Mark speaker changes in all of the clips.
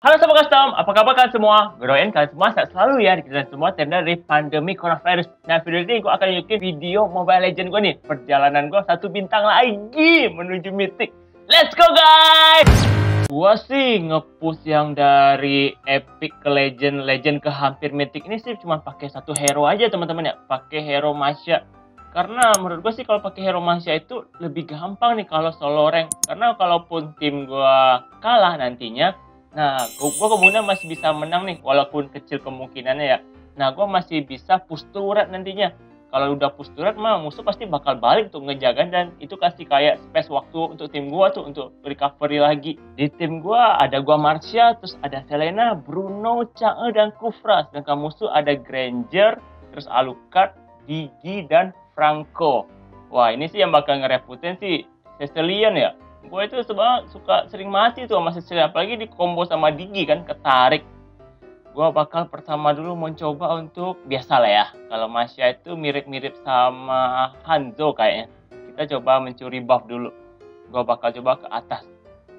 Speaker 1: Halo Sobat Custom, apa kabar kalian semua? Gue doain kalian semua sehat selalu ya, kita semua terhindar dari pandemi coronavirus. Nah, video ini gue akan nunjukin video Mobile Legends gue nih. Perjalanan gue 1 bintang lagi menuju Mythic. Let's go guys! Gue sih nge-push yang dari Epic ke Legend, Legend ke hampir Mythic ini sih cuma pakai satu hero aja teman-teman ya. Pakai hero Masya. Karena menurut gue sih kalau pakai hero Masya itu lebih gampang nih kalau solo rank. Karena kalaupun tim gue kalah nantinya, nah, gue kemudian masih bisa menang nih, walaupun kecil kemungkinannya ya. Nah, gue masih bisa push turret nantinya. Kalau udah push turret mah musuh pasti bakal balik tuh ngejaga, dan itu kasih kayak space waktu untuk tim gue tuh untuk recovery lagi. Di tim gue ada gue Marcia, terus ada Selena, Bruno, Chang'e, dan Kufra. Sedangkan musuh ada Granger, terus Alucard, Gigi, dan Franco. Wah, ini sih yang bakal ngereputin sih Cecilion ya. Gue itu sebenarnya suka sering mati tuh sama Cecilion, apalagi di combo sama Digi kan, ketarik. Gue bakal pertama dulu mencoba untuk, biasa lah ya, kalau Masya itu mirip-mirip sama Hanzo kayaknya. Kita coba mencuri buff dulu. Gue bakal coba ke atas.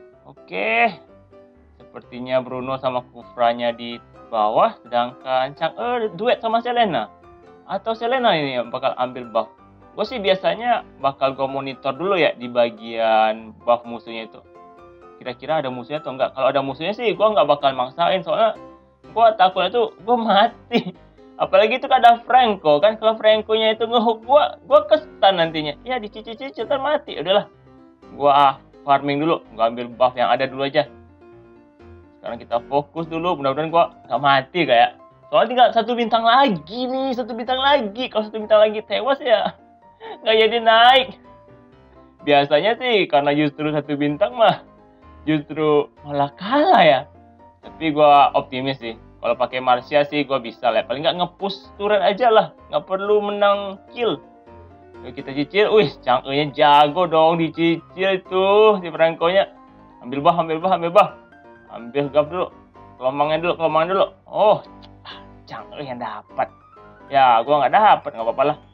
Speaker 1: Oke. Sepertinya Bruno sama Kufranya di bawah, sedangkan Chang'e duet sama Selena. Atau Selena ini yang bakal ambil buff. Gue sih biasanya bakal gue monitor dulu ya di bagian buff musuhnya itu. Kira-kira ada musuhnya atau enggak. Kalau ada musuhnya sih gue nggak bakal maksain, soalnya gue takutnya tuh gue mati. Apalagi itu kan ada Franco kan. Kalau Franco-nya itu ngehook gue ke-stun nantinya. Ya dicicil-cicil kan mati. Udahlah, gue farming dulu. Gue ambil buff yang ada dulu aja. Sekarang kita fokus dulu. Mudah-mudahan gue nggak mati kayak. Soalnya tinggal 1 bintang lagi nih. 1 bintang lagi. Kalau 1 bintang lagi tewas ya nggak jadi naik. Biasanya sih karena justru 1 bintang mah justru malah kalah ya. Tapi gue optimis sih. Kalau pakai Marcia sih gue bisa lah. Paling nggak nge-push turret aja lah. Nggak perlu menang kill. Yuk kita cicil. Wih, Chang'e-nya jago dong dicicil tuh si Franco-nya. Ambil buff, ambil buff, ambil buff. Ambil gap dulu. Kelomangan dulu. Oh, Chang'e yang dapat. Ya, gue nggak dapat, nggak apa-apa lah.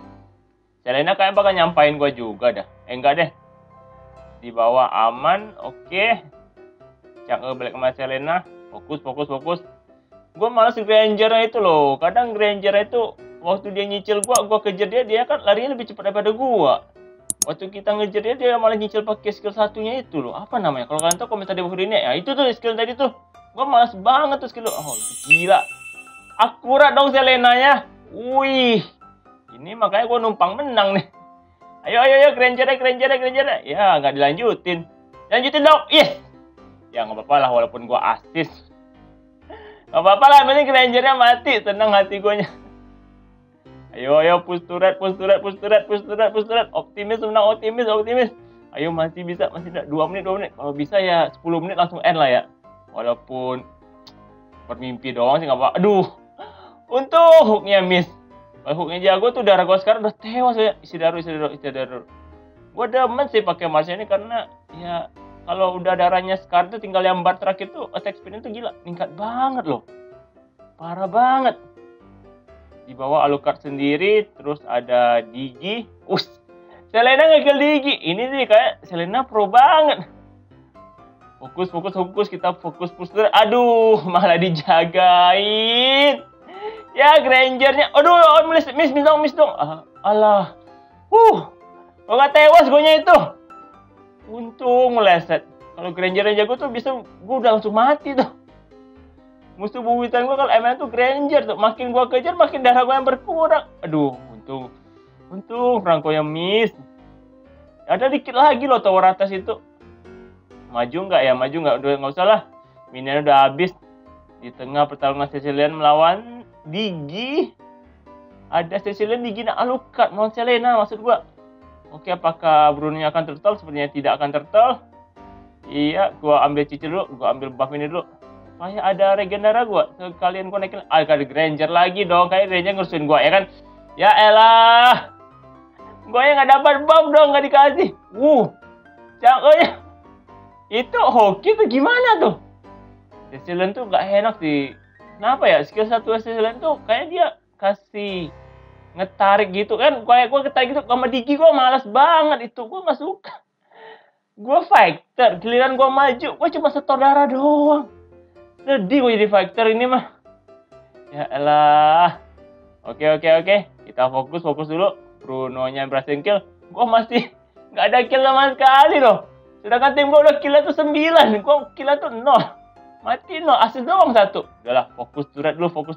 Speaker 1: Selena kayak bakal nyampain gue juga dah. Enggak deh. Di bawah aman, oke. Chang'e balik sama Selena. Fokus. Gue malas Granger-nya itu loh. Kadang Granger itu waktu dia nyicil gue kejar dia kan larinya lebih cepat daripada gue. Waktu kita ngejar dia malah nyicil pakai skill satunya itu loh. Apa namanya? Kalau kalian tahu komentar di bawah ini ya. Itu tuh skill tadi tuh. Gue malas banget tuh skill. Oh, gila. Akurat dong Selena-nya. Wih. Ini makanya gue numpang menang nih. Ayo, Granger. Ya, nggak dilanjutin. Lanjutin dong. Yes. Ya, nggak apa-apa lah walaupun gue assist. Nggak apa-apa lah, ini Granger-nya mati. Tenang hati gue nya. Ayo, push turret. Optimis, menang optimis. Ayo, masih bisa, masih 2 menit. Kalau bisa ya 10 menit langsung end lah ya. Walaupun bermimpi doang sih nggak apa-apa. Aduh, untung hooknya miss. Kalau hooknya jago tuh darah gue sekarang udah tewas ya. Isi darur. Gue demen sih pakai Marcia ini karena ya kalau udah darahnya sekarang tuh tinggal yang bar terakhir tuh attack speed tuh gila, meningkat banget loh. Parah banget. Di bawah Alucard sendiri, terus ada Digi. Selena nge-kill Digi. Ini sih kayak Selena pro banget. Fokus, kita fokus push. Aduh, malah dijagain. Ya, Granger-nya. Aduh, miss dong. Alah. Kok gak tewas gue-nya itu. Untung meleset. Kalau Granger-nya jago tuh bisa gue udah langsung mati tuh. Musuh buwitan gue kalau emang tuh Granger tuh. Makin gue kejar, makin darah gue yang berkurang. Aduh, untung Franco yang miss. Ada dikit lagi loh tower atas itu. Maju nggak? Udah nggak usah lah. Minionnya udah habis. Di tengah pertarungan Cecilion melawan Digi. Ada Cecilion, Digi, dan Alucard melawan Selena maksud gua. Oke, apakah Bruno akan turtle? Sepertinya tidak akan turtle. Iya, gua ambil cicil dulu. Gua ambil buff ini dulu. Kayak ada regenerasi gua. Sekalian gua naikin. Ada Granger lagi dong. Kayak Granger ngurusin gua ya kan. Ya elah. Gua yang nggak dapat buff dong, nggak dikasih. Chang'e-nya. Itu hoki tuh gimana tuh? Cecilion tuh nggak enak sih. Kenapa ya? Skill 1 Cecilion tuh kayak dia kasih ngetarik gitu kan. Kayak gue ketarik gitu sama Digi, gue malas banget itu. Gue nggak suka. Gue fighter, giliran gue maju, gue cuma setor darah doang. Sedih gue jadi fighter ini mah. Ya elah. Oke. Kita fokus dulu. Bruno-nya berhasil kill. Gue masih nggak ada kill sama sekali loh. Sedangkan tim gue udah kill tuh 9. Gue kill tuh 0. Mati 0. Asis doang 1. Udahlah, fokus turret dulu. Fokus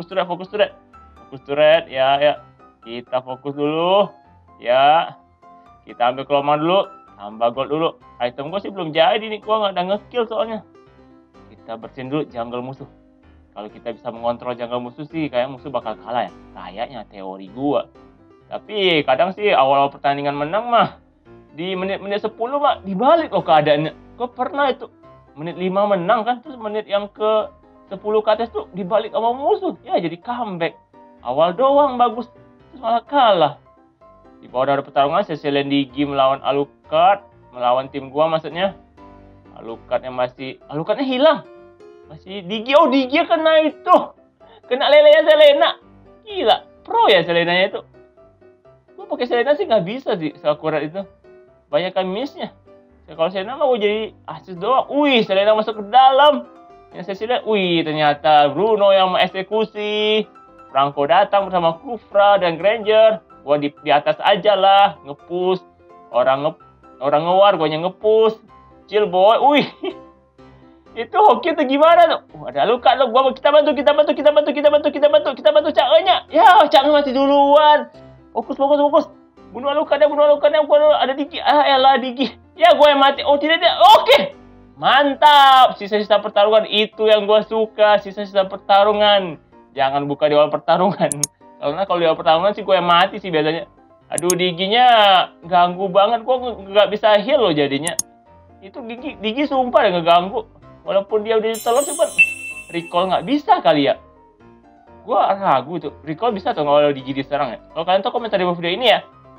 Speaker 1: turret. Ya. Kita fokus dulu. Ya. Kita ambil kelemahan dulu. Tambah gold dulu. Item gue sih belum jadi nih. Gue nggak ada nge-kill soalnya. Kita bersihin dulu jungle musuh. Kalau kita bisa mengontrol jungle musuh sih, kayak musuh bakal kalah ya. Kayaknya teori gua. Tapi kadang sih awal pertandingan menang mah, di menit-menit 10 mah dibalik loh keadaannya. Gua pernah itu, menit 5 menang kan, terus menit yang ke 10 ke atas tuh dibalik sama musuh. Ya jadi comeback. Awal doang bagus, terus malah kalah. Di bawah ada pertarungan, Cecilian Digi melawan Alucard. Melawan tim gua maksudnya. Alucardnya hilang. Masih Digi, Digi kena itu. Kena lelenya Selena. Gila, pro ya Selenanya itu. Gue pakai Selena sih nggak bisa sih seakurat itu. Banyak kan miss-nya. Kalau Selena mah gue jadi asis doang. Wih, Selena masuk ke dalam. Yang saya lihat, wih ternyata Bruno yang mengeksekusi. Franco datang bersama Kufra dan Granger. Gue di atas aja lah, nge-push. Orang nge-war, gue nge-push. Chill boy, wih. Itu hoki tuh gimana tuh? Ada luka lo, kita bantu Cakenya. Ya, Caknya mati duluan. Fokus. Bunuh Alucardnya, ada Digi. Elah Digi. Ya, gue yang mati. Oh, tidak. Oke. Mantap. Sisa-sisa pertarungan itu yang gue suka. Sisa-sisa pertarungan. Jangan buka di awal pertarungan. Karena kalau di awal pertarungan sih gue yang mati sih biasanya. Aduh, Diginya ganggu banget. Gue nggak bisa heal loh jadinya. Itu Digi sumpah udah ngeganggu. Walaupun dia udah ditelur, coba recall nggak bisa kali ya. Gua ragu tuh, recall bisa tuh kalau Digi diserang ya. Kalau kalian tahu komentar di bawah video ini ya.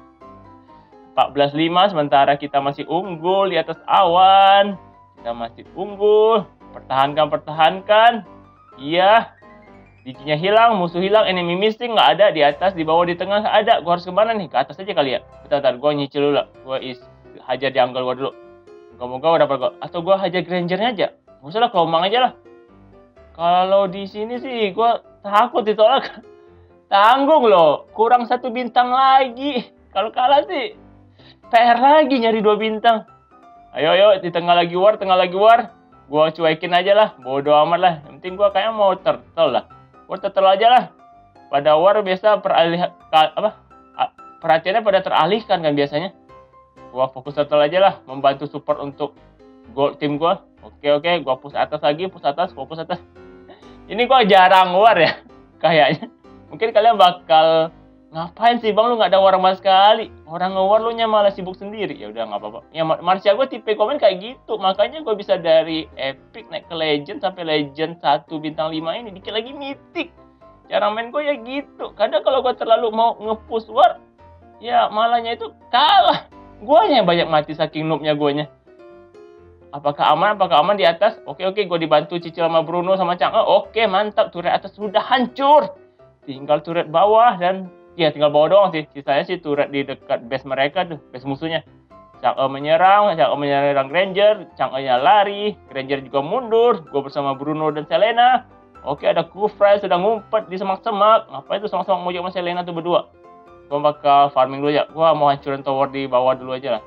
Speaker 1: 14-5, sementara kita masih unggul di atas awan. Kita masih unggul. Pertahankan. Iya. Diginya hilang, musuh hilang, enemy missing, nggak ada. Di atas, di bawah, di tengah nggak ada. Gua harus kemana nih? Ke atas aja kali ya. Bentar, gua nyicil dulu lah. Gua hajar jungle gua dulu. Moga-moga udah dapat gol. Atau gua hajar Grangernya aja. Nggak usah lah, kelomang aja lah. Kalau di sini sih gue takut ditolak. Tanggung loh, kurang 1 bintang lagi. Kalau kalah sih PR lagi nyari 2 bintang. Ayo, di tengah lagi war. Gue cuekin aja lah, bodo amat lah. Yang penting gue kayaknya mau turtle lah. War turtle aja lah. Pada war biasa perhatiannya pada teralihkan kan biasanya. Gue fokus turtle aja lah, membantu support untuk gold tim gue. Oke, gue push atas lagi, fokus atas. Ini gue jarang war ya, kayaknya. Mungkin kalian bakal, ngapain sih bang lu nggak ada war sama sekali? Orang nge-war lu nya malah sibuk sendiri. Ya udah nggak apa-apa. Ya Marcia gue tipe komen kayak gitu, makanya gue bisa dari epic naik ke legend sampai legend 1 bintang 5 ini, dikit lagi mythic. Cara main gue ya gitu. Kadang kalau gue terlalu mau nge-push war, ya malahnya itu kalah. Guanya yang banyak mati saking noobnya guanya. Apakah aman di atas? Oke, gue dibantu cicil sama Bruno sama Chang'e. Oke, mantap. Turret atas sudah hancur. Tinggal turret bawah dan ya tinggal bawah doang sih. Sisanya sih turret di dekat base mereka tuh, base musuhnya. Chang'e menyerang Granger, Chang'e-nya lari, Granger juga mundur. Gue bersama Bruno dan Selena. Oke, ada Kufra sedang ngumpet di semak-semak. Ngapain tuh semak-semak mojok sama Selena tuh berdua? Gue bakal farming dulu ya. Gue mau hancurin tower di bawah dulu aja lah.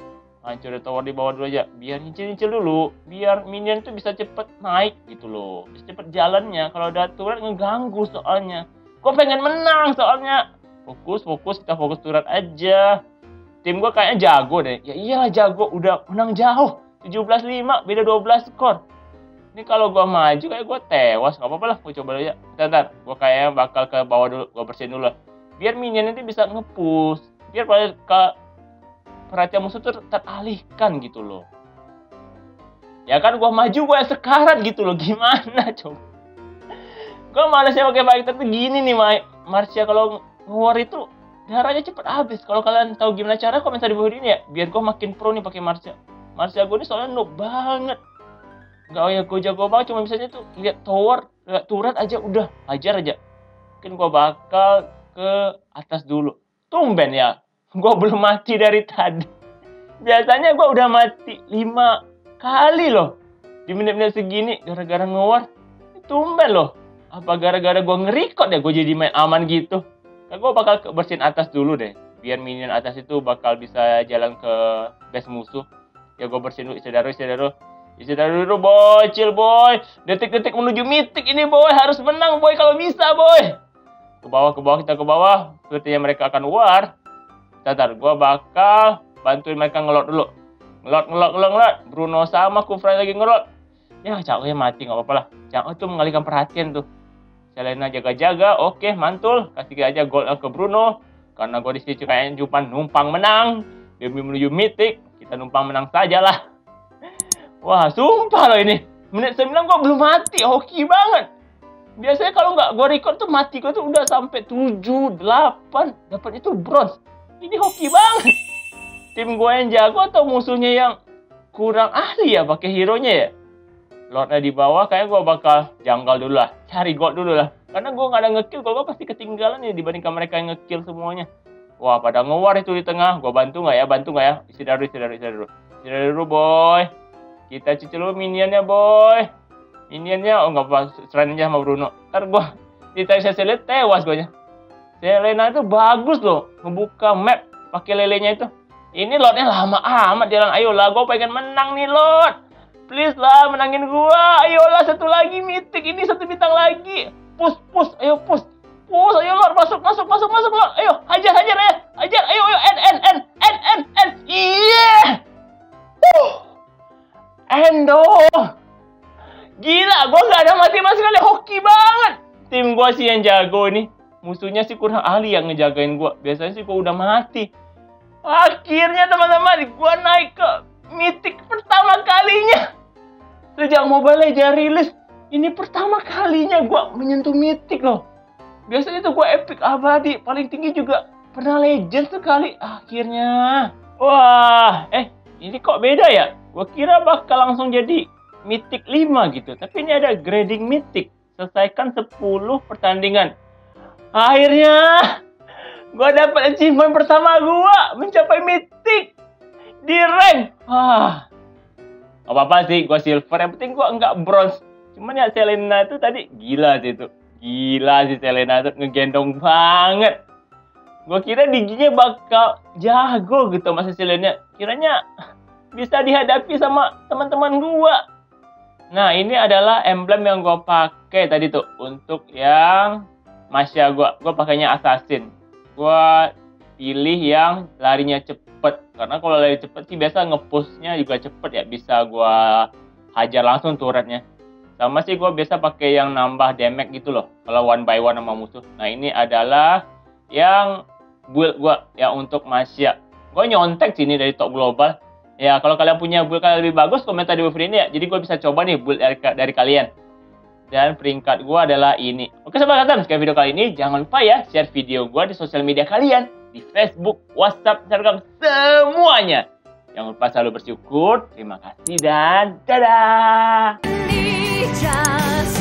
Speaker 1: Biar nyicil dulu, biar minion tuh bisa cepet naik gitu loh, bisa cepet jalannya. Kalau ada turret ngeganggu soalnya. Gue pengen menang soalnya. Fokus, kita fokus turret aja. Tim gue kayaknya jago deh. Ya iyalah jago, udah menang jauh. 17-5, beda 12 skor. Ini kalau gue maju kayak gue tewas, nggak apa-apa lah. Gue coba dulu ya. Bentar, gue kayaknya bakal ke bawah dulu, gue bersihin dulu lah. Biar minion itu bisa nge-push, biar perhatian musuh tuh teralihkan gitu loh. Ya kan gue maju, gue yang sekarat gitu loh. Gimana coba? Gue malesnya pakai fighter tuh gini nih, Marcia kalau nge-war itu darahnya cepet habis. Kalau kalian tahu gimana cara, komentar di bawah ini ya. Biar gue makin pro nih pakai Marcia. Marcia gue ini soalnya noob banget. Gak jago banget, cuma misalnya tuh lihat tower, lihat turret aja udah hajar aja. Mungkin gue bakal ke atas dulu. Tumben ya, gue belum mati dari tadi. Biasanya gue udah mati 5 kali loh di menit-menit segini gara-gara nge-war. tumben loh. Apa gara-gara gue nge-record ya gue jadi main aman gitu? Kan gue bakal bersihin atas dulu deh. Biar minion atas itu bakal bisa jalan ke base musuh. Ya gue bersihin dulu, isi dulu boy, chill boy. Detik-detik menuju mitik ini boy, harus menang boy kalau bisa boy. Ke bawah, kita ke bawah. Sepertinya mereka akan war. Bentar, gue bakal bantuin mereka ngelot dulu. Ngelot. Bruno sama Kufray lagi ngelot. Ya, Caknya mati, nggak apa-apa lah. Cak tuh mengalihkan perhatian tuh. Selena jaga-jaga, oke, mantul. Kasih aja gol ke Bruno. Karena gue di situ kayaknya cuma numpang menang. Demi menuju mitik, kita numpang menang sajalah. Wah, sumpah loh ini. Menit 9 gue belum mati, hoki banget. Biasanya kalau nggak gue record tuh mati gue tuh udah sampai 7, 8. Dapat itu bronze. Ini hoki banget. Tim gue yang jago atau musuhnya yang kurang ahli ya pakai hero-nya ya? Lordnya di bawah, kayak gue bakal janggal dulu lah. Cari gold dulu lah. Karena gue nggak ada nge-kill, gue pasti ketinggalan ya dibandingkan mereka yang nge-kill semuanya. Wah, pada nge-war itu di tengah. Gue bantu nggak ya? Isi dulu, boy. Kita cicil dulu minionnya, boy. Minionnya, oh nggak apa-apa. Serahin aja sama Bruno. Ntar gue ditanya Selena, tewas gue nya. Selena itu bagus loh. Ngebuka map pakai lelenya itu. Ini Lordnya lama amat jalan. Ayolah, gue pengen menang nih, Lord. Please lah, menangin gua. Ayolah, satu lagi mitik. Ini 1 bintang lagi. Push. Ayo, push. Ayo, Lord. Masuk, Lord. Ayo, hajar ya. Hajar. Ayo. End. Iya. Endo. Gila, gua nggak ada mati sama sekali. Hoki banget. Tim gua sih yang jago ini. Musuhnya sih kurang ahli yang ngejagain gua. Biasanya sih gua udah mati. Akhirnya, teman-teman, gua naik ke mitik pertama kalinya. Sejak Mobile Legends rilis, ini pertama kalinya gue menyentuh mitik loh. Biasanya tuh gue epic abadi, paling tinggi juga pernah legend sekali. Akhirnya, wah, ini kok beda ya? Gue kira bakal langsung jadi mitik 5 gitu. Tapi ini ada grading mitik, selesaikan 10 pertandingan. Akhirnya, gue dapat achievement pertama gue mencapai mitik di rank. Apa-apa sih, gue silver. Yang penting gue nggak bronze. Cuman ya Selena itu tadi gila sih itu. Gila sih Selena itu ngegendong banget. Gue kira giginya bakal jago gitu masih Selena. Kiranya bisa dihadapi sama teman-teman gue. Nah, ini adalah emblem yang gue pakai tadi tuh. Untuk yang Masya gue pakainya Assassin. Gue pilih yang larinya cepet. Karena kalau lari cepet sih biasa nge-push-nya juga cepet ya. Bisa gue hajar langsung turretnya. Sama sih gue biasa pakai yang nambah damage gitu loh. Kalau 1 by 1 sama musuh. Nah, ini adalah yang build gue ya untuk Masya. Gue nyontek sini dari top global. Ya, kalau kalian punya build kalian lebih bagus, komentar di bawah ini ya. Jadi gue bisa coba nih build dari kalian. Dan peringkat gue adalah ini. Oke, sobat Katam, sekian video kali ini. Jangan lupa ya, share video gue di sosial media kalian. Di Facebook, WhatsApp, Instagram, semuanya. Jangan lupa selalu bersyukur. Terima kasih dan dadah.